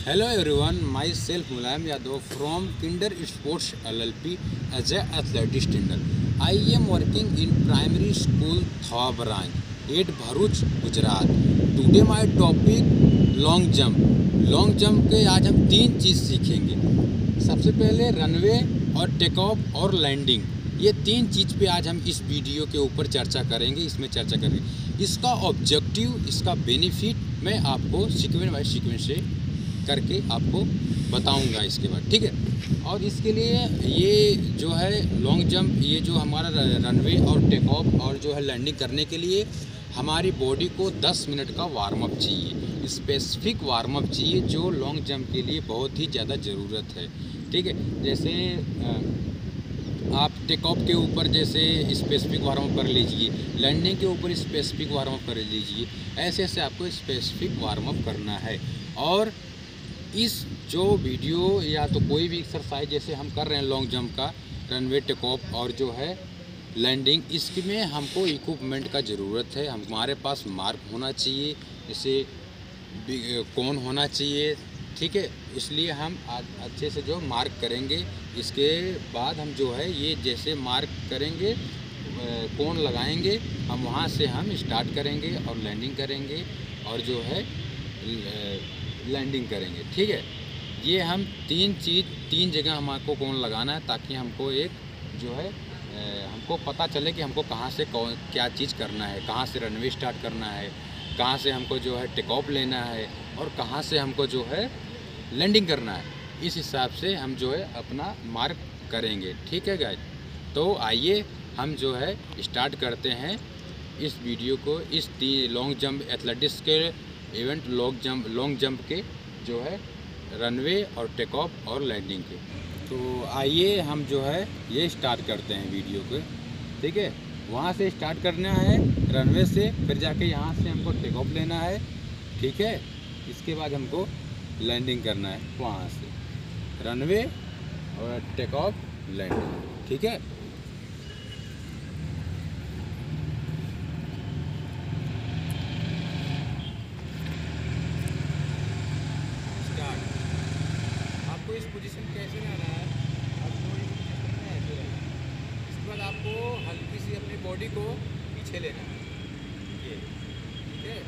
Hello everyone, myself Mulayam Yadav from Kinder Sports LLP as a athletics trainer. I am working in primary school Thawa branch at Bharuch, Gujarat. Today my topic long jump. Long jump के आज हम तीन चीज़ सीखेंगे। सबसे पहले runway और take off और landing, ये तीन चीज़ पे आज हम इस वीडियो के ऊपर चर्चा करेंगे। इसमें चर्चा करेंगे इसका ऑब्जेक्टिव, इसका बेनिफिट मैं आपको सीक्वेंस बाय सीक्वेंस से करके आपको बताऊंगा इसके बाद, ठीक है। और इसके लिए ये जो है लॉन्ग जंप, ये जो हमारा रनवे और टेक ऑफ और जो है लैंडिंग करने के लिए हमारी बॉडी को 10 मिनट का वार्म अप चाहिए, स्पेसिफिक वार्म अप चाहिए जो लॉन्ग जंप के लिए बहुत ही ज़्यादा ज़रूरत है, ठीक है। जैसे आप टेक ऑफ के ऊपर जैसे स्पेसिफिक वार्म अप कर लीजिए, लैंडिंग के ऊपर स्पेसिफिक वार्म अप कर लीजिए, ऐसे ऐसे आपको स्पेसिफिक वार्म अप करना है। और इस जो वीडियो या तो कोई भी एक्सरसाइज जैसे हम कर रहे हैं लॉन्ग जंप का, रनवे, टेक ऑफ और जो है लैंडिंग, इसमें हमको इक्विपमेंट का ज़रूरत है। हमारे पास मार्क होना चाहिए, जैसे कौन होना चाहिए, ठीक है। इसलिए हम अच्छे से जो मार्क करेंगे, इसके बाद हम जो है ये जैसे मार्क करेंगे, कौन लगाएंगे, हम वहाँ से हम स्टार्ट करेंगे और लैंडिंग करेंगे और जो है लैंडिंग करेंगे, ठीक है। ये हम तीन जगह हमको कौन लगाना है, ताकि हमको एक जो है हमको पता चले कि हमको कहाँ से कौन क्या चीज़ करना है, कहाँ से रनवे स्टार्ट करना है, कहाँ से हमको जो है टेक ऑफ लेना है और कहाँ से हमको जो है लैंडिंग करना है। इस हिसाब से हम जो है अपना मार्क करेंगे, ठीक है गाइस। तो आइए हम जो है स्टार्ट करते हैं इस वीडियो को, इस लॉन्ग जंप एथलेटिक्स के इवेंट लॉन्ग जंप के जो है रनवे और टेक ऑफ और लैंडिंग के। तो आइए हम जो है ये स्टार्ट करते हैं वीडियो को, ठीक है। वहाँ से स्टार्ट करना है रनवे से, फिर जाके यहाँ से हमको टेक ऑफ लेना है, ठीक है। इसके बाद हमको लैंडिंग करना है, वहाँ से रनवे और टेक ऑफ लैंडिंग, ठीक है। आपको इस पोजीशन कैसे रहना है, आपको इस पोजीशन में ऐसे रहना है। इसके बाद आपको हल्की सी अपनी बॉडी को पीछे लेना है, ये, ठीक है।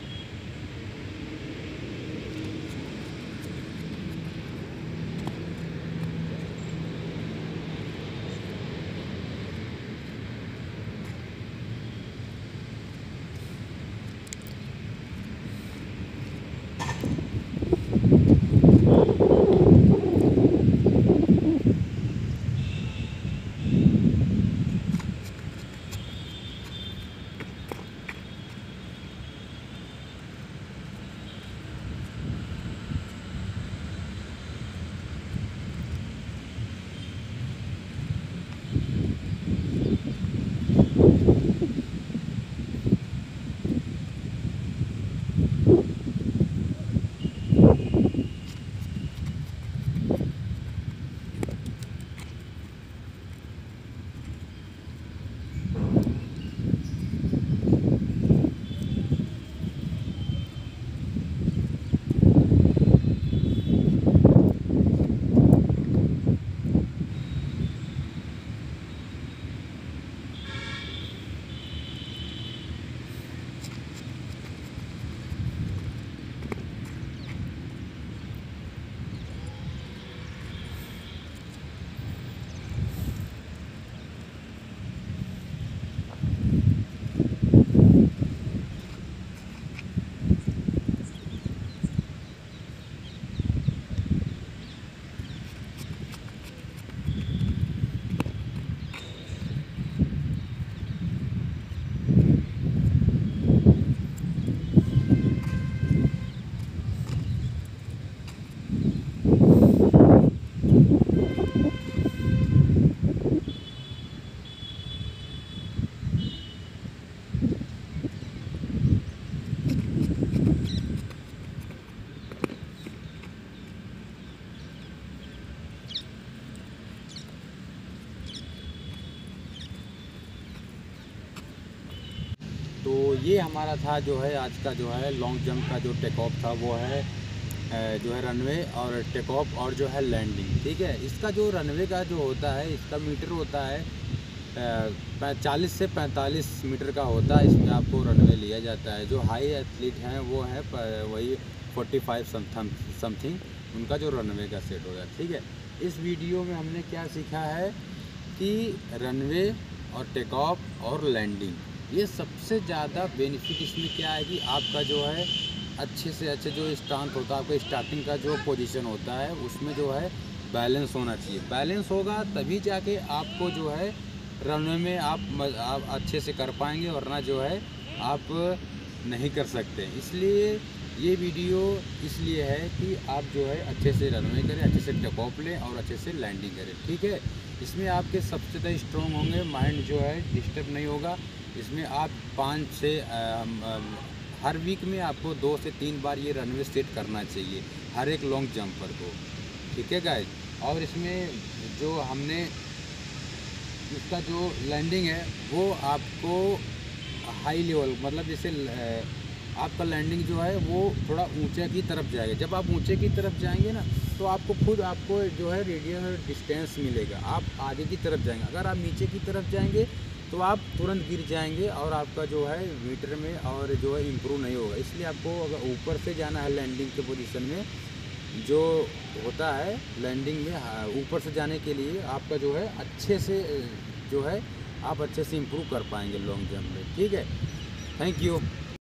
तो ये हमारा था जो है आज का जो है लॉन्ग जंप का जो टेक ऑफ था, वो है जो है रनवे और टेक ऑफ और जो है लैंडिंग, ठीक है। इसका जो रनवे का जो होता है, इसका मीटर होता है 40 से 45 मीटर का होता है। इसमें आपको रनवे लिया जाता है। जो हाई एथलीट हैं वो है वही 45 समथिंग उनका जो रनवे का सेट होगा, ठीक है। इस वीडियो में हमने क्या सीखा है कि रनवे और टेक ऑफ और लैंडिंग, ये सबसे ज़्यादा बेनिफिट इसमें क्या है कि आपका जो है अच्छे से अच्छे जो स्टांस होता है, आपका स्टार्टिंग का जो पोजीशन होता है उसमें जो है बैलेंस होना चाहिए। बैलेंस होगा तभी जाके आपको जो है रनवे में आप अच्छे से कर पाएंगे, वरना जो है आप नहीं कर सकते। इसलिए ये वीडियो इसलिए है कि आप जो है अच्छे से रनवे करें, अच्छे से टेक ऑफ लें और अच्छे से लैंडिंग करें, ठीक है। इसमें आपके सबसे ज़्यादा स्ट्रॉन्ग होंगे, माइंड जो है डिस्टर्ब नहीं होगा। इसमें आप 5 से हर वीक में आपको 2 से 3 बार ये रनवे सेट करना चाहिए हर एक लॉन्ग जंपर को, ठीक है गाइस। और इसमें जो हमने इसका जो लैंडिंग है वो आपको हाई लेवल, मतलब जैसे आपका लैंडिंग जो है वो थोड़ा ऊंचे की तरफ जाएगा। जब आप ऊंचे की तरफ जाएंगे ना तो आपको जो है रेडियल डिस्टेंस मिलेगा, आप आगे की तरफ जाएंगे। अगर आप नीचे की तरफ जाएंगे तो आप तुरंत गिर जाएंगे और आपका जो है मीटर में और जो है इम्प्रूव नहीं होगा। इसलिए आपको अगर ऊपर से जाना है लैंडिंग के पोजीशन में, जो होता है लैंडिंग में ऊपर से जाने के लिए आपका जो है अच्छे से जो है आप अच्छे से इम्प्रूव कर पाएंगे लॉन्ग जंप में, ठीक है। Thank you.